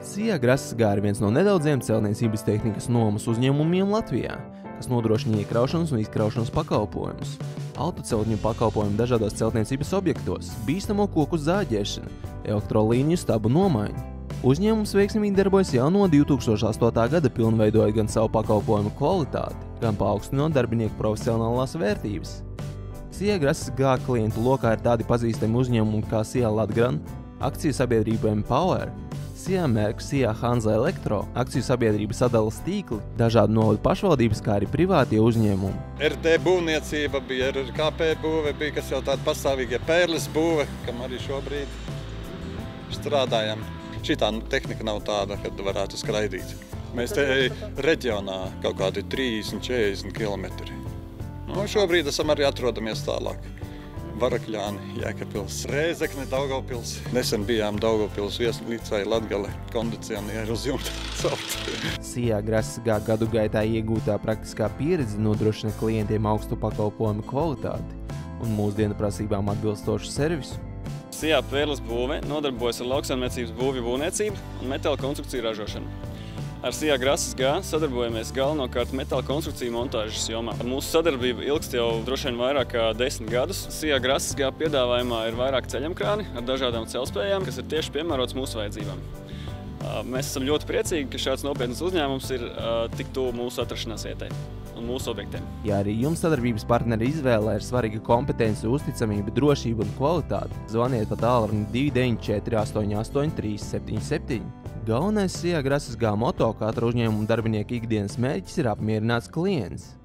SIA Grasasgā ir viens no nedaudziem celtniecības tehnikas nomas uzņēmumiem Latvijā, kas nodrošina iekraušanas un izkraušanas pakalpojumus, autoceltņu pakalpojumu dažādos celtniecības objektos, bīstamo koku zāģēšana, elektrolīniju stabu nomaiņu. Uzņēmums veiksmīgi darbojas jau no 2008. gada, pilnveidojot gan savu pakalpojumu kvalitāti, gan paaugstinot darbinieku profesionālās vērtības. SIA Grasasgā klientu lokā ir tādi pazīstami uzņēmumi kā SIA Latgran, akciju sabiedrība Empower, SIA Merk, SIA Hanza Elektro, akciju sabiedrība Sadalas tīkli, dažādu novadu pašvaldības, kā arī privātie uzņēmumi. RD būvniecība bija, RKP būve bija, kas jau tāda pastāvīgie pērles būve, kam arī šobrīd strādājam. Šitā tehnika nav tāda, kad varētu skraidīt. Mēs te reģionā kaut kādi 30–40 kilometri. Šobrīd esam arī atrodamies tālāk. Varakļāni, Jēkabpils, Rēzekne, Daugavpils. Nesen bijām Daugavpils viesnīcai Latgale kondicionieru uz jumta celt. SIA Grasasgā gadu gaitā iegūtā praktiskā pieredze nodrošina klientiem augstu pakalpojumu kvalitāti un mūsdienu prasībām atbilstošu servisu. SIA Pērles būve nodarbojas ar lauksaimniecības būvju būvniecību un metāla konstrukciju ražošanu. Ar SIA Grasasgā sadarbojamies galvenokārt metāla konstrukciju montāžas jomā. Mūsu sadarbība ilgst jau droši vien vairāk kā 10 gadus. SIA Grasasgā piedāvājumā ir vairāk ceļamkrāni ar dažādām celtspējām, kas ir tieši piemērots mūsu vajadzībām. Mēs esam ļoti priecīgi, ka šāds nopietns uzņēmums ir tik tuvu mūsu atrašanās vietai un mūsu objektiem. Ja arī jums sadarbības partneri izvēlē ir svarīga kompetence, uzticamība, drošība un kvalitāte, zvaniet pa tālruni 294 88 377. Galvenais SIA Grasasgā moto katra uzņēmuma darbinieka ikdienas mērķis ir apmierināts klients.